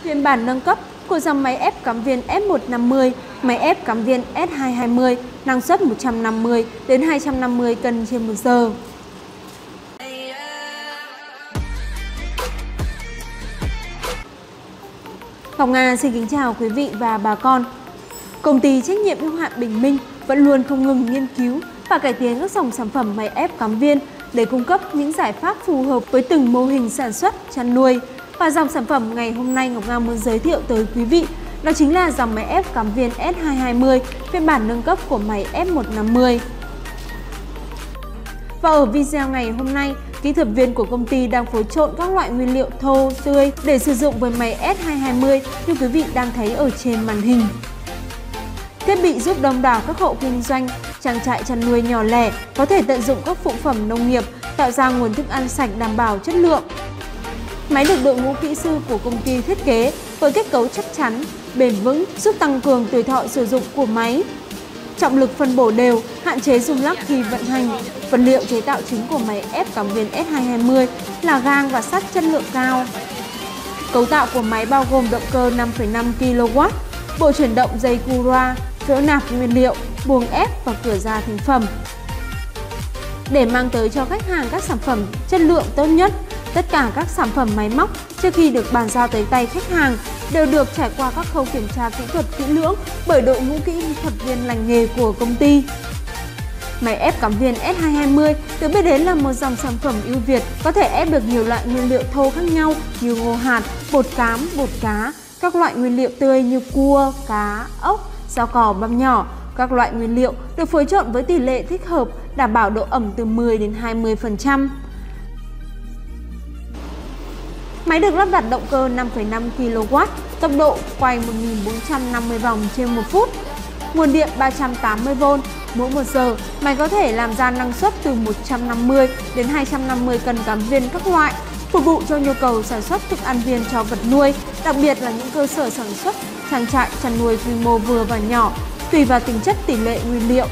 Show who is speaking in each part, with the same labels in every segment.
Speaker 1: phiên bản nâng cấp của dòng máy ép cắm viên S150, máy ép cắm viên S220, năng suất 150 đến 250 cân trên một giờ. Ngọc Nga xin kính chào quý vị và bà con. Công ty trách nhiệm hữu hạn Bình Minh vẫn luôn không ngừng nghiên cứu và cải tiến các dòng sản phẩm máy ép cắm viên để cung cấp những giải pháp phù hợp với từng mô hình sản xuất, chăn nuôi. Và dòng sản phẩm ngày hôm nay Ngọc Nga muốn giới thiệu tới quý vị đó chính là dòng máy ép cắm viên S220, phiên bản nâng cấp của máy S150. Và ở video ngày hôm nay, kỹ thuật viên của công ty đang phối trộn các loại nguyên liệu thô, tươi để sử dụng với máy S220 như quý vị đang thấy ở trên màn hình. Thiết bị giúp đông đảo các hộ kinh doanh, trang trại chăn nuôi nhỏ lẻ có thể tận dụng các phụ phẩm nông nghiệp, tạo ra nguồn thức ăn sạch đảm bảo chất lượng. Máy được đội ngũ kỹ sư của công ty thiết kế với kết cấu chắc chắn, bền vững, giúp tăng cường tuổi thọ sử dụng của máy. Trọng lực phân bổ đều, hạn chế rung lắc khi vận hành. Vật liệu chế tạo chính của máy ép cắm viên S220 là gang và sắt chất lượng cao. Cấu tạo của máy bao gồm động cơ 5,5 kW, bộ chuyển động dây Cura, phễu nạp nguyên liệu, buồng ép và cửa ra thành phẩm. Để mang tới cho khách hàng các sản phẩm chất lượng tốt nhất, tất cả các sản phẩm máy móc trước khi được bàn giao tới tay khách hàng đều được trải qua các khâu kiểm tra kỹ thuật kỹ lưỡng bởi đội ngũ kỹ thuật viên lành nghề của công ty. Máy ép cắm viên S220 được biết đến là một dòng sản phẩm ưu việt, có thể ép được nhiều loại nguyên liệu thô khác nhau như ngô hạt, bột cám, bột cá, các loại nguyên liệu tươi như cua, cá, ốc, rau cỏ băm nhỏ. Các loại nguyên liệu được phối trộn với tỷ lệ thích hợp, đảm bảo độ ẩm từ 10 đến 20%. Máy được lắp đặt động cơ 5,5 kW, tốc độ quay 1450 vòng trên 1 phút, nguồn điện 380V. Mỗi 1 giờ, máy có thể làm ra năng suất từ 150 đến 250 cân cắm viên các loại, phục vụ cho nhu cầu sản xuất thức ăn viên cho vật nuôi, đặc biệt là những cơ sở sản xuất, trang trại chăn nuôi quy mô vừa và nhỏ, tùy vào tính chất tỷ lệ nguyên liệu.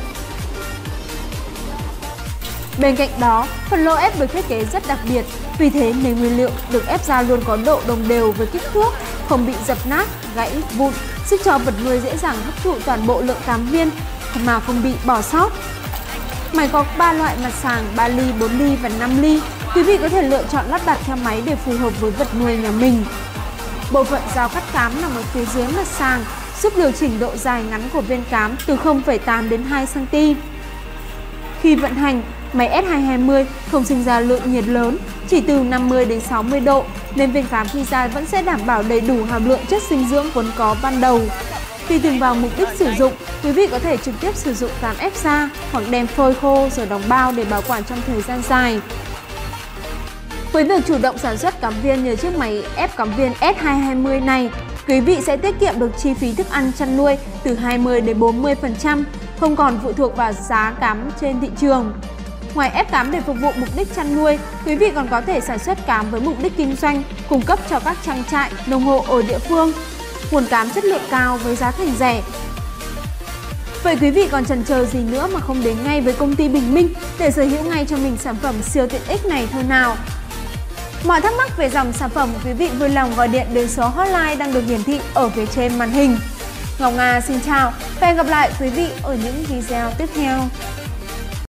Speaker 1: Bên cạnh đó, phần lô ép được thiết kế rất đặc biệt, vì thế nền nguyên liệu được ép ra luôn có độ đồng đều với kích thước, không bị dập nát, gãy, vụn, giúp cho vật nuôi dễ dàng hấp thụ toàn bộ lượng cám viên mà không bị bỏ sót. Máy có 3 loại mặt sàng 3 ly, 4 ly và 5 ly. Quý vị có thể lựa chọn lắp đặt theo máy để phù hợp với vật nuôi nhà mình. Bộ phận dao cắt cám nằm ở phía dưới mặt sàng, giúp điều chỉnh độ dài ngắn của viên cám từ 0,8 đến 2 cm. Khi vận hành, máy S220 không sinh ra lượng nhiệt lớn, chỉ từ 50 đến 60 độ, nên viên cám khi ra vẫn sẽ đảm bảo đầy đủ hàm lượng chất dinh dưỡng vốn có ban đầu. Tùy từng vào mục đích sử dụng, quý vị có thể trực tiếp sử dụng cám ép ra hoặc đem phơi khô rồi đóng bao để bảo quản trong thời gian dài. Với việc chủ động sản xuất cắm viên nhờ chiếc máy ép cắm viên S220 này, quý vị sẽ tiết kiệm được chi phí thức ăn chăn nuôi từ 20 đến 40%, không còn phụ thuộc vào giá cám trên thị trường. Ngoài ép cám để phục vụ mục đích chăn nuôi, quý vị còn có thể sản xuất cám với mục đích kinh doanh, cung cấp cho các trang trại, nông hộ ở địa phương. Nguồn cám chất lượng cao với giá thành rẻ. Vậy quý vị còn chần chờ gì nữa mà không đến ngay với công ty Bình Minh để sở hữu ngay cho mình sản phẩm siêu tiện ích này thôi nào? Mọi thắc mắc về dòng sản phẩm, quý vị vui lòng gọi điện đến số hotline đang được hiển thị ở phía trên màn hình. Ngọc Nga xin chào và hẹn gặp lại quý vị ở những video tiếp theo.